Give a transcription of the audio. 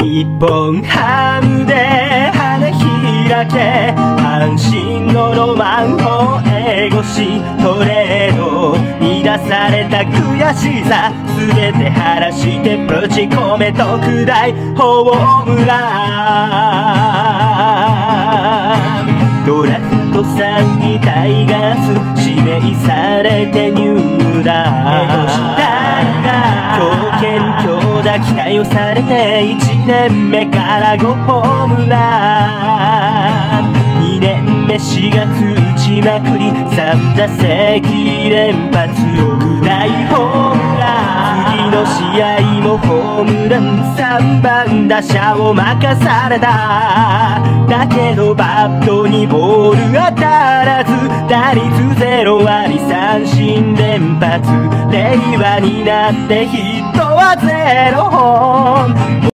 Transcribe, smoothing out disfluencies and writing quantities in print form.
日本ハムで花開け、阪神のロマンを英語し、トレードに出された悔しさ全て晴らしてぶち込め特大ホームラン。ドラフト3位タイガース指名されて入団。強肩強打期待をされて1年目から5ホームラン。2年目4月打ちまくり3打席連発特大ホームラン。次の試合もホームラン、3番打者を任された。だけどバットにボール当たらず、打率0割三振連発、令和になってヒットは0本。